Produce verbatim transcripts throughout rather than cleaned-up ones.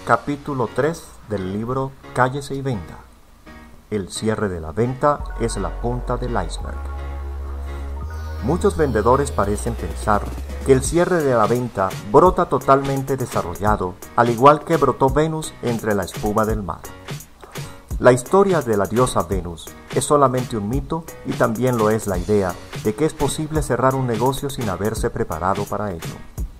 Capítulo tres del libro Cállese y venda. El cierre de la venta es la punta del iceberg. Muchos vendedores parecen pensar que el cierre de la venta brota totalmente desarrollado, al igual que brotó Venus entre la espuma del mar. La historia de la diosa Venus es solamente un mito y también lo es la idea de que es posible cerrar un negocio sin haberse preparado para ello.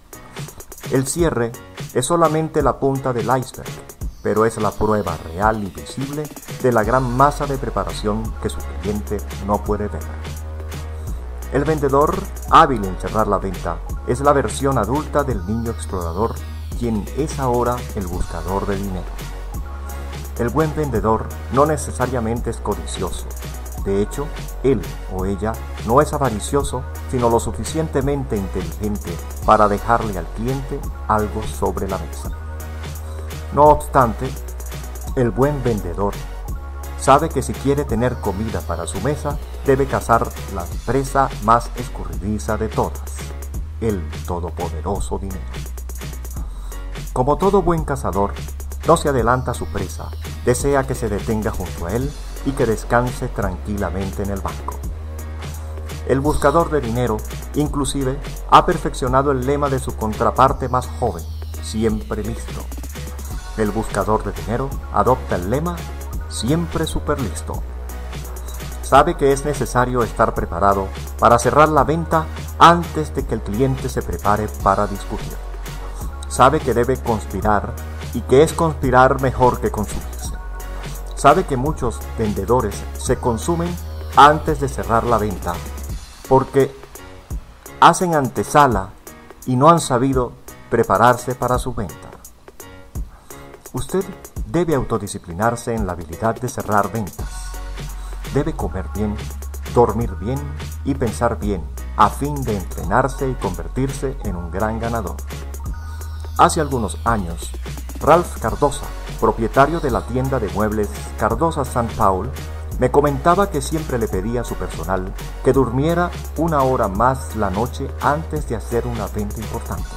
El cierre es solamente la punta del iceberg, pero es la prueba real y visible de la gran masa de preparación que su cliente no puede ver. El vendedor hábil en cerrar la venta es la versión adulta del niño explorador, quien es ahora el buscador de dinero. El buen vendedor no necesariamente es codicioso. De hecho, él o ella no es avaricioso, sino lo suficientemente inteligente para dejarle al cliente algo sobre la mesa. No obstante, el buen vendedor sabe que si quiere tener comida para su mesa, debe cazar la presa más escurridiza de todas, el todopoderoso dinero. Como todo buen cazador, no se adelanta a su presa, desea que se detenga junto a él y que descanse tranquilamente en el banco. El buscador de dinero, inclusive, ha perfeccionado el lema de su contraparte más joven, siempre listo. El buscador de dinero adopta el lema, siempre super listo. Sabe que es necesario estar preparado para cerrar la venta antes de que el cliente se prepare para discutir. Sabe que debe conspirar y que es conspirar mejor que consumirse. Sabe que muchos vendedores se consumen antes de cerrar la venta porque hacen antesala y no han sabido prepararse para su venta. Usted debe autodisciplinarse en la habilidad de cerrar ventas. Debe comer bien, dormir bien y pensar bien a fin de entrenarse y convertirse en un gran ganador. Hace algunos años, Ralph Cardosa, propietario de la tienda de muebles Cardosa Saint Paul, me comentaba que siempre le pedía a su personal que durmiera una hora más la noche antes de hacer una venta importante.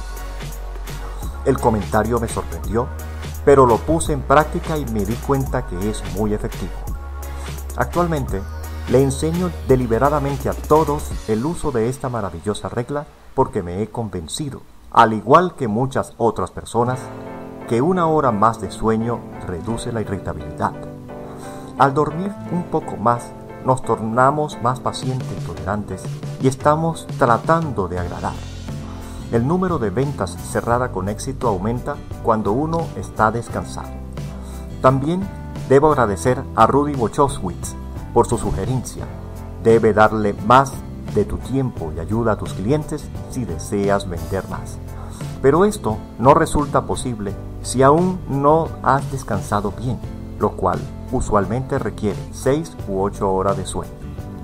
El comentario me sorprendió, pero lo puse en práctica y me di cuenta que es muy efectivo. Actualmente, le enseño deliberadamente a todos el uso de esta maravillosa regla porque me he convencido, al igual que muchas otras personas, que una hora más de sueño reduce la irritabilidad. Al dormir un poco más, nos tornamos más pacientes y tolerantes y estamos tratando de agradar. El número de ventas cerradas con éxito aumenta cuando uno está descansado. También debo agradecer a Rudy Wojciechowski por su sugerencia. Debe darle más de tu tiempo y ayuda a tus clientes si deseas vender más. Pero esto no resulta posible si aún no has descansado bien, lo cual usualmente requiere seis u ocho horas de sueño.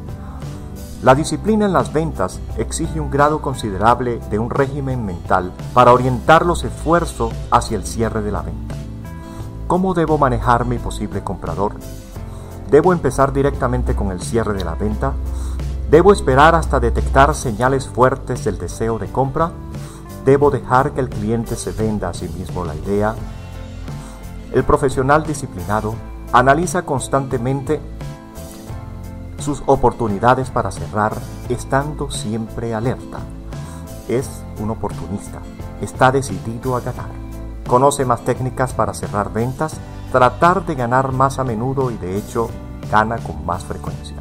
La disciplina en las ventas exige un grado considerable de un régimen mental para orientar los esfuerzos hacia el cierre de la venta. ¿Cómo debo manejar mi posible comprador? ¿Debo empezar directamente con el cierre de la venta? ¿Debo esperar hasta detectar señales fuertes del deseo de compra? ¿Debo dejar que el cliente se venda a sí mismo la idea? El profesional disciplinado analiza constantemente sus oportunidades para cerrar, estando siempre alerta. Es un oportunista, está decidido a ganar. Conoce más técnicas para cerrar ventas, tratar de ganar más a menudo y de hecho gana con más frecuencia.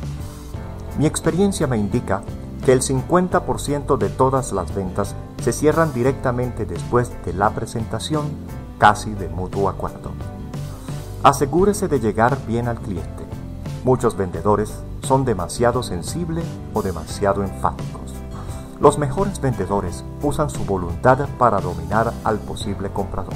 Mi experiencia me indica que el cincuenta por ciento de todas las ventas se cierran directamente después de la presentación, casi de mutuo acuerdo. Asegúrese de llegar bien al cliente. Muchos vendedores son demasiado sensibles o demasiado enfáticos. Los mejores vendedores usan su voluntad para dominar al posible comprador.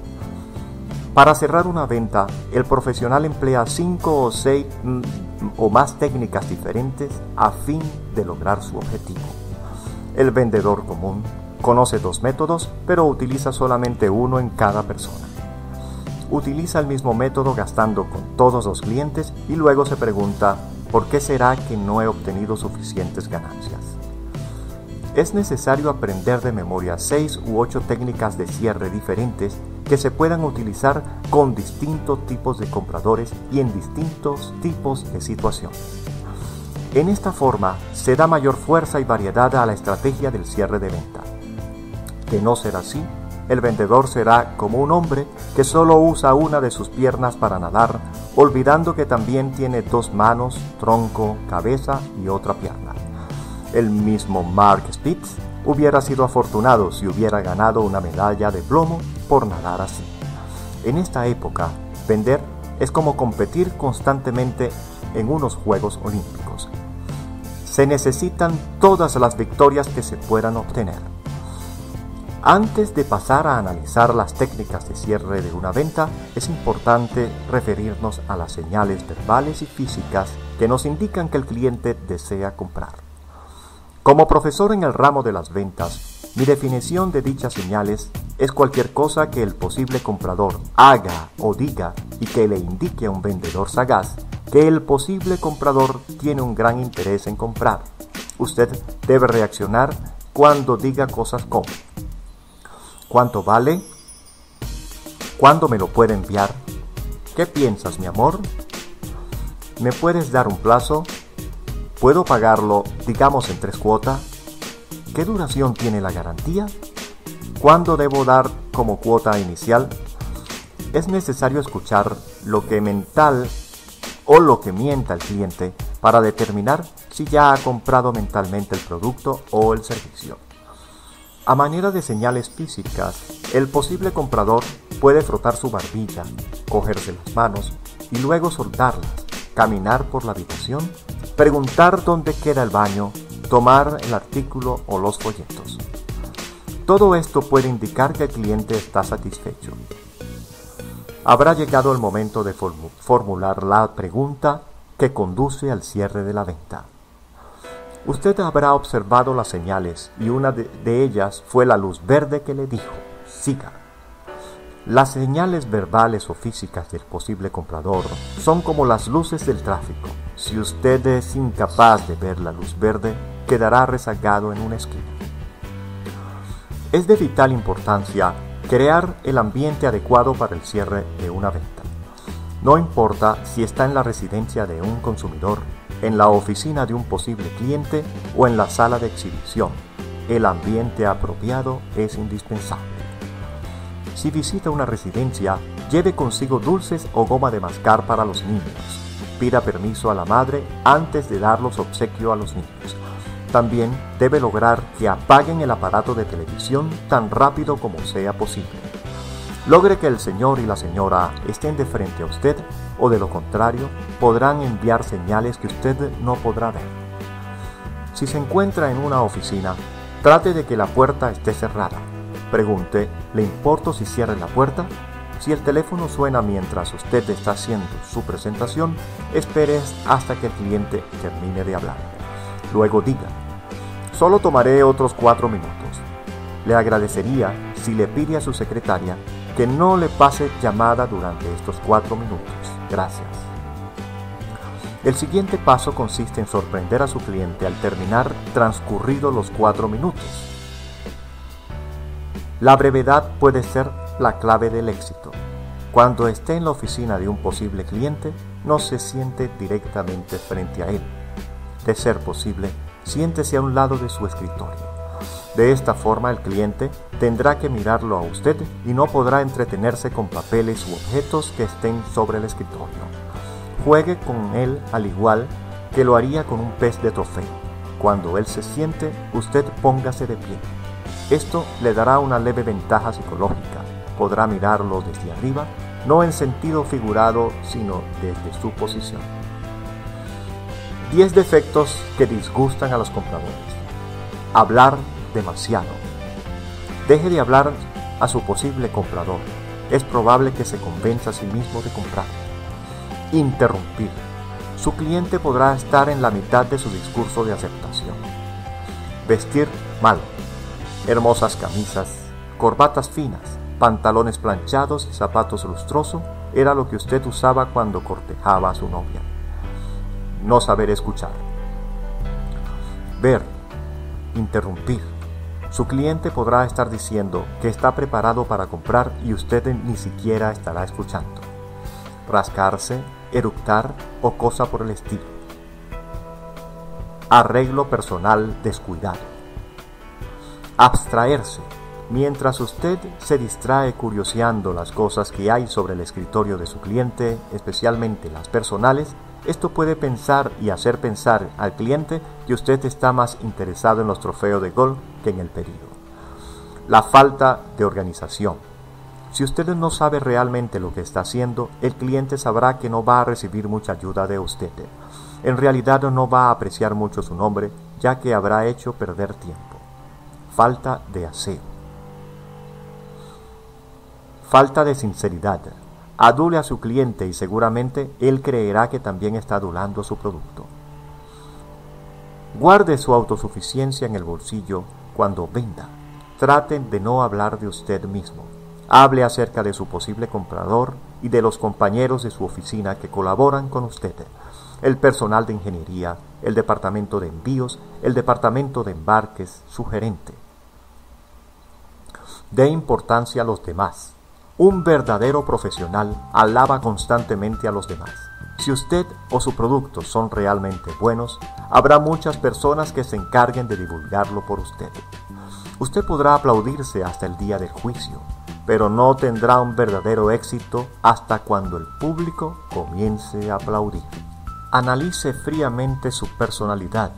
Para cerrar una venta, el profesional emplea cinco o seis mm, o más técnicas diferentes a fin de lograr su objetivo. El vendedor común conoce dos métodos, pero utiliza solamente uno en cada persona. Utiliza el mismo método gastando con todos los clientes y luego se pregunta, ¿por qué será que no he obtenido suficientes ganancias? Es necesario aprender de memoria seis u ocho técnicas de cierre diferentes que se puedan utilizar con distintos tipos de compradores y en distintos tipos de situaciones. En esta forma se da mayor fuerza y variedad a la estrategia del cierre de venta. De no ser así, el vendedor será como un hombre que solo usa una de sus piernas para nadar, olvidando que también tiene dos manos, tronco, cabeza y otra pierna. El mismo Mark Spitz hubiera sido afortunado si hubiera ganado una medalla de plomo por nadar así. En esta época, vender es como competir constantemente en unos Juegos Olímpicos. Se necesitan todas las victorias que se puedan obtener. Antes de pasar a analizar las técnicas de cierre de una venta, es importante referirnos a las señales verbales y físicas que nos indican que el cliente desea comprar. Como profesor en el ramo de las ventas, mi definición de dichas señales es cualquier cosa que el posible comprador haga o diga y que le indique a un vendedor sagaz que el posible comprador tiene un gran interés en comprar. Usted debe reaccionar cuando diga cosas como: ¿cuánto vale? ¿Cuándo me lo puede enviar? ¿Qué piensas, mi amor? ¿Me puedes dar un plazo? ¿Puedo pagarlo, digamos, en tres cuotas? ¿Qué duración tiene la garantía? ¿Cuándo debo dar como cuota inicial? Es necesario escuchar lo que mental o lo que mienta el cliente para determinar si ya ha comprado mentalmente el producto o el servicio. A manera de señales físicas, el posible comprador puede frotar su barbilla, cogerse las manos y luego soltarlas, caminar por la habitación, preguntar dónde queda el baño, tomar el artículo o los folletos. Todo esto puede indicar que el cliente está satisfecho. Habrá llegado el momento de formular la pregunta que conduce al cierre de la venta. Usted habrá observado las señales y una de, de ellas fue la luz verde que le dijo: siga. Las señales verbales o físicas del posible comprador son como las luces del tráfico. Si usted es incapaz de ver la luz verde, quedará rezagado en una esquina. Es de vital importancia crear el ambiente adecuado para el cierre de una venta. No importa si está en la residencia de un consumidor, en la oficina de un posible cliente o en la sala de exhibición, el ambiente apropiado es indispensable. Si visita una residencia, lleve consigo dulces o goma de mascar para los niños. Pida permiso a la madre antes de dar los obsequios a los niños. También debe lograr que apaguen el aparato de televisión tan rápido como sea posible. Logre que el señor y la señora estén de frente a usted o de lo contrario podrán enviar señales que usted no podrá ver. Si se encuentra en una oficina, trate de que la puerta esté cerrada. Pregunte: ¿le importa si cierre la puerta? Si el teléfono suena mientras usted está haciendo su presentación, espere hasta que el cliente termine de hablar. Luego diga: solo tomaré otros cuatro minutos. Le agradecería si le pide a su secretaria que no le pase llamada durante estos cuatro minutos. Gracias. El siguiente paso consiste en sorprender a su cliente al terminar transcurridos los cuatro minutos. La brevedad puede ser la clave del éxito. Cuando esté en la oficina de un posible cliente, no se siente directamente frente a él. De ser posible, siéntese a un lado de su escritorio. De esta forma, el cliente tendrá que mirarlo a usted y no podrá entretenerse con papeles u objetos que estén sobre el escritorio. Juegue con él al igual que lo haría con un pez de trofeo. Cuando él se siente, usted póngase de pie. Esto le dará una leve ventaja psicológica. Podrá mirarlo desde arriba, no en sentido figurado, sino desde su posición. diez defectos que disgustan a los compradores. Hablar demasiado. Deje de hablar a su posible comprador. Es probable que se convenza a sí mismo de comprar. Interrumpir. Su cliente podrá estar en la mitad de su discurso de aceptación. Vestir mal. Hermosas camisas, corbatas finas, pantalones planchados y zapatos lustrosos era lo que usted usaba cuando cortejaba a su novia. No saber escuchar. Ver. Interrumpir. Su cliente podrá estar diciendo que está preparado para comprar y usted ni siquiera estará escuchando. Rascarse, eructar o cosa por el estilo. Arreglo personal descuidado. Abstraerse. Mientras usted se distrae curioseando las cosas que hay sobre el escritorio de su cliente, especialmente las personales, esto puede pensar y hacer pensar al cliente que usted está más interesado en los trofeos de golf que en el pedido. La falta de organización. Si usted no sabe realmente lo que está haciendo, el cliente sabrá que no va a recibir mucha ayuda de usted. En realidad no va a apreciar mucho su nombre, ya que habrá hecho perder tiempo. Falta de aseo. Falta de sinceridad. Adule a su cliente y seguramente él creerá que también está adulando su producto. Guarde su autosuficiencia en el bolsillo cuando venda. Traten de no hablar de usted mismo. Hable acerca de su posible comprador y de los compañeros de su oficina que colaboran con usted. El personal de ingeniería, el departamento de envíos, el departamento de embarques, su gerente. Dé importancia a los demás. Un verdadero profesional alaba constantemente a los demás. Si usted o su producto son realmente buenos, habrá muchas personas que se encarguen de divulgarlo por usted. Usted podrá aplaudirse hasta el día del juicio, pero no tendrá un verdadero éxito hasta cuando el público comience a aplaudir. Analice fríamente su personalidad.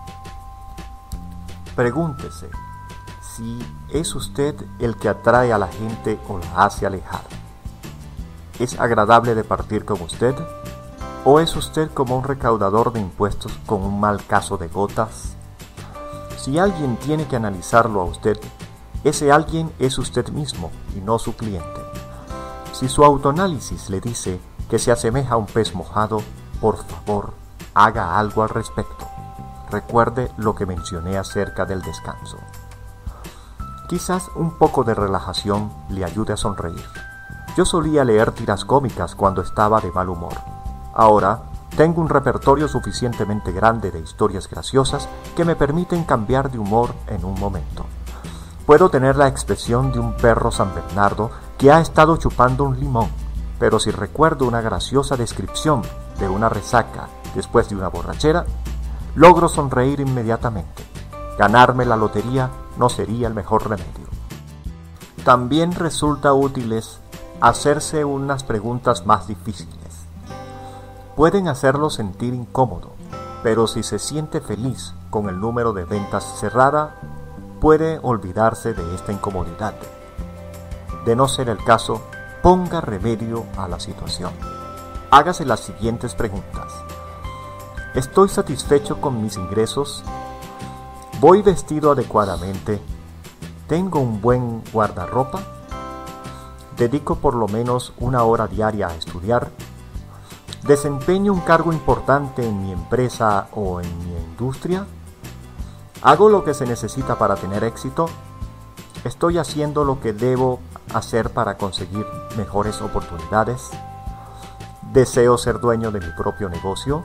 Pregúntese si es usted el que atrae a la gente o la hace alejar. ¿Es agradable de partir con usted? ¿O es usted como un recaudador de impuestos con un mal caso de gotas? Si alguien tiene que analizarlo a usted, ese alguien es usted mismo y no su cliente. Si su autoanálisis le dice que se asemeja a un pez mojado, por favor, haga algo al respecto. Recuerde lo que mencioné acerca del descanso. Quizás un poco de relajación le ayude a sonreír. Yo solía leer tiras cómicas cuando estaba de mal humor. Ahora tengo un repertorio suficientemente grande de historias graciosas que me permiten cambiar de humor en un momento. Puedo tener la expresión de un perro San Bernardo que ha estado chupando un limón, pero si recuerdo una graciosa descripción de una resaca después de una borrachera, logro sonreír inmediatamente. Ganarme la lotería no sería el mejor remedio. También resulta útiles hacerse unas preguntas más difíciles. Pueden hacerlo sentir incómodo, pero si se siente feliz con el número de ventas cerrada, puede olvidarse de esta incomodidad. De no ser el caso, ponga remedio a la situación. Hágase las siguientes preguntas. ¿Estoy satisfecho con mis ingresos? ¿Voy vestido adecuadamente? ¿Tengo un buen guardarropa? ¿Dedico por lo menos una hora diaria a estudiar? ¿Desempeño un cargo importante en mi empresa o en mi industria? ¿Hago lo que se necesita para tener éxito? ¿Estoy haciendo lo que debo hacer para conseguir mejores oportunidades? ¿Deseo ser dueño de mi propio negocio?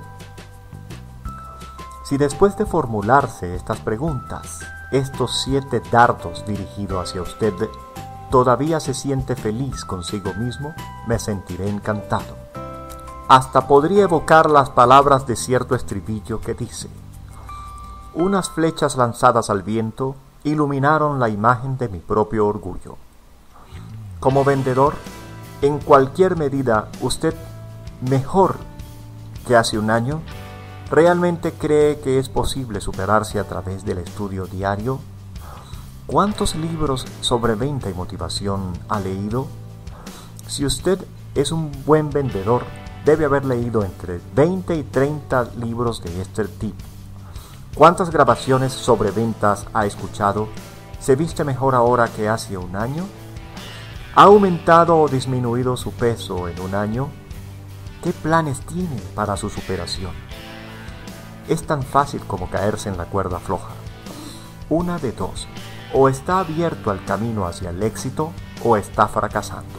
Si después de formularse estas preguntas, estos siete dardos dirigidos hacia usted, todavía se siente feliz consigo mismo, me sentiré encantado. Hasta podría evocar las palabras de cierto estribillo que dice: unas flechas lanzadas al viento iluminaron la imagen de mi propio orgullo. Como vendedor, en cualquier medida, usted mejor que hace un año. ¿Realmente cree que es posible superarse a través del estudio diario? ¿Cuántos libros sobre venta y motivación ha leído? Si usted es un buen vendedor, debe haber leído entre veinte y treinta libros de este tipo. ¿Cuántas grabaciones sobre ventas ha escuchado? ¿Se viste mejor ahora que hace un año? ¿Ha aumentado o disminuido su peso en un año? ¿Qué planes tiene para su superación? Es tan fácil como caerse en la cuerda floja. Una de dos, o está abierto al camino hacia el éxito o está fracasando.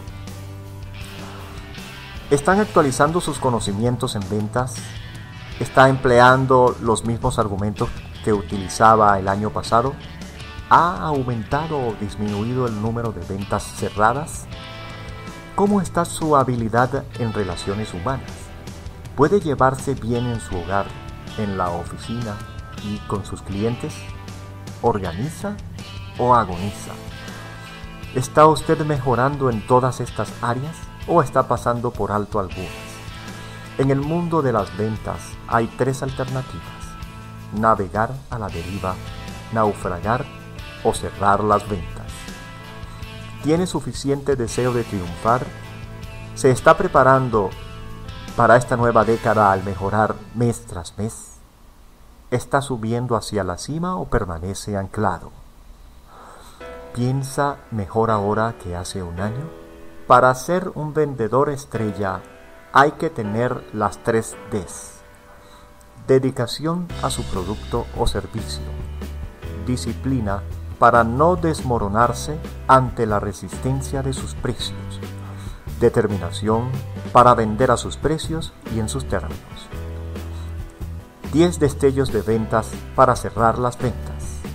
¿Están actualizando sus conocimientos en ventas? ¿Está empleando los mismos argumentos que utilizaba el año pasado? ¿Ha aumentado o disminuido el número de ventas cerradas? ¿Cómo está su habilidad en relaciones humanas? ¿Puede llevarse bien en su hogar, en la oficina y con sus clientes? ¿Organiza o agoniza? ¿Está usted mejorando en todas estas áreas o está pasando por alto algunas? En el mundo de las ventas hay tres alternativas: navegar a la deriva, naufragar o cerrar las ventas. ¿Tiene suficiente deseo de triunfar? ¿Se está preparando para esta nueva década al mejorar mes tras mes? ¿Está subiendo hacia la cima o permanece anclado? ¿Piensa mejor ahora que hace un año? Para ser un vendedor estrella hay que tener las tres Ds: dedicación a su producto o servicio, disciplina para no desmoronarse ante la resistencia de sus precios, determinación para vender a sus precios y en sus términos. diez destellos de ventas para cerrar las ventas.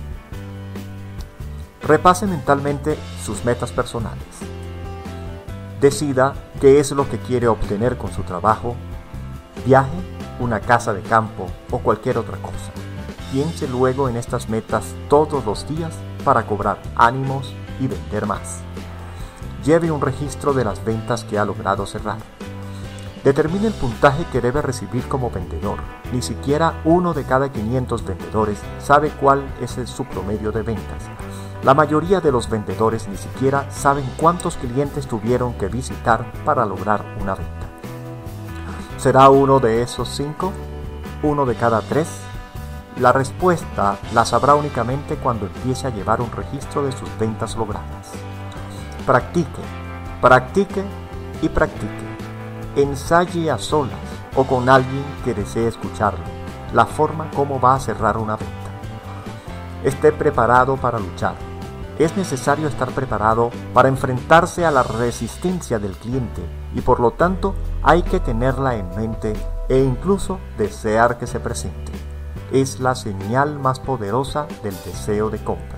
Repase mentalmente sus metas personales. Decida qué es lo que quiere obtener con su trabajo, viaje, una casa de campo o cualquier otra cosa. Piense luego en estas metas todos los días para cobrar ánimos y vender más. Lleve un registro de las ventas que ha logrado cerrar. Determine el puntaje que debe recibir como vendedor. Ni siquiera uno de cada quinientos vendedores sabe cuál es su promedio de ventas. La mayoría de los vendedores ni siquiera saben cuántos clientes tuvieron que visitar para lograr una venta. ¿Será uno de esos cinco? ¿Uno de cada tres? La respuesta la sabrá únicamente cuando empiece a llevar un registro de sus ventas logradas. Practique, practique y practique. Ensaye a solas o con alguien que desee escucharlo la forma como va a cerrar una venta. Esté preparado para luchar. Es necesario estar preparado para enfrentarse a la resistencia del cliente y por lo tanto hay que tenerla en mente e incluso desear que se presente. Es la señal más poderosa del deseo de compra.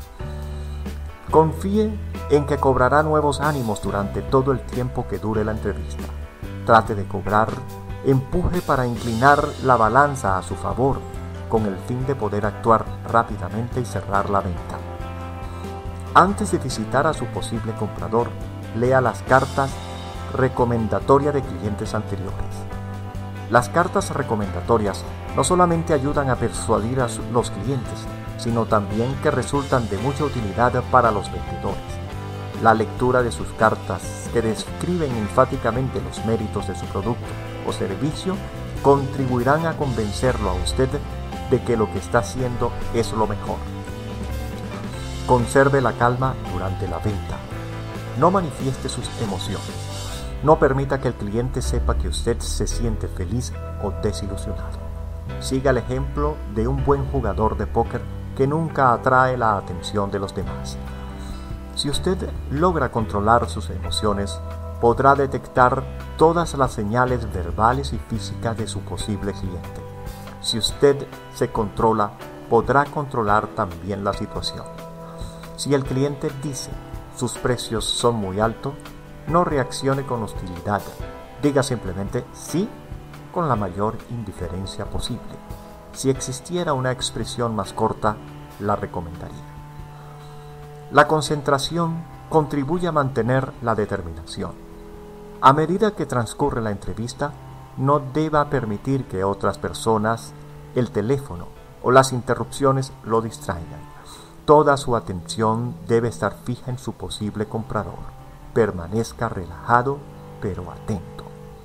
Confíe en que cobrará nuevos ánimos durante todo el tiempo que dure la entrevista. Trate de cobrar, empuje para inclinar la balanza a su favor con el fin de poder actuar rápidamente y cerrar la venta. Antes de visitar a su posible comprador, lea las cartas recomendatorias de clientes anteriores. Las cartas recomendatorias no solamente ayudan a persuadir a los clientes, sino también que resultan de mucha utilidad para los vendedores. La lectura de sus cartas, que describen enfáticamente los méritos de su producto o servicio, contribuirán a convencerlo a usted de que lo que está haciendo es lo mejor. Conserve la calma durante la venta. No manifieste sus emociones. No permita que el cliente sepa que usted se siente feliz o desilusionado. Siga el ejemplo de un buen jugador de póker que nunca atrae la atención de los demás. Si usted logra controlar sus emociones, podrá detectar todas las señales verbales y físicas de su posible cliente. Si usted se controla, podrá controlar también la situación. Si el cliente dice sus precios son muy altos, no reaccione con hostilidad. Diga simplemente sí con la mayor indiferencia posible. Si existiera una expresión más corta, la recomendaría. La concentración contribuye a mantener la determinación. A medida que transcurre la entrevista, no deba permitir que otras personas, el teléfono o las interrupciones lo distraigan. Toda su atención debe estar fija en su posible comprador. Permanezca relajado, pero atento.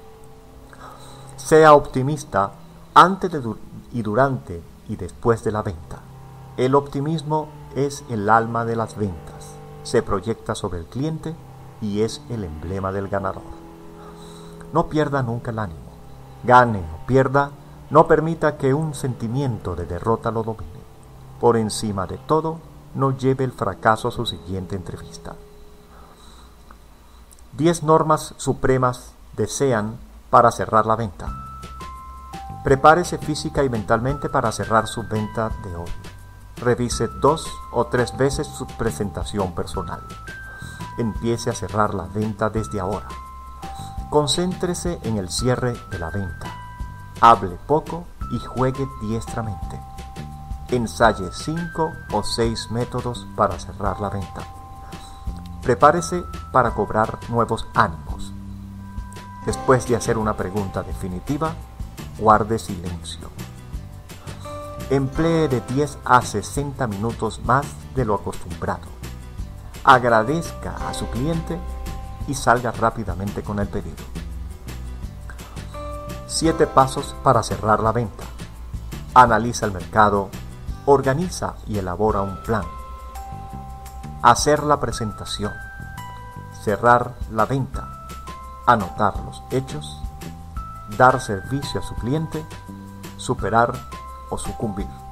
Sea optimista antes de du- y durante y después de la venta. El optimismo es el alma de las ventas. Se proyecta sobre el cliente y es el emblema del ganador. No pierda nunca el ánimo. Gane o pierda, no permita que un sentimiento de derrota lo domine. Por encima de todo, no lleve el fracaso a su siguiente entrevista. Diez normas supremas desean para cerrar la venta. Prepárese física y mentalmente para cerrar su venta de hoy. Revise dos o tres veces su presentación personal. Empiece a cerrar la venta desde ahora. Concéntrese en el cierre de la venta. Hable poco y juegue diestramente. Ensaye cinco o seis métodos para cerrar la venta. Prepárese para cobrar nuevos ánimos. Después de hacer una pregunta definitiva, guarde silencio. Emplee de diez a sesenta minutos más de lo acostumbrado. Agradezca a su cliente y salga rápidamente con el pedido. Siete pasos para cerrar la venta. Analiza el mercado, organiza y elabora un plan. Hacer la presentación. Cerrar la venta. Anotar los hechos. Dar servicio a su cliente. Superar o sucumbir.